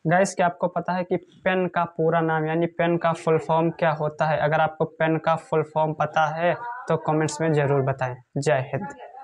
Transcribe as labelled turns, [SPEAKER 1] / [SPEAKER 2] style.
[SPEAKER 1] Guys क्या आपको पता है कि पेन का पूरा नाम यानी पेन का फुल फॉर्म क्या होता है? अगर आपको पेन का फुल फॉर्म पता है तो कमेंट्स में ज़रूर बताएं। जय हिंद।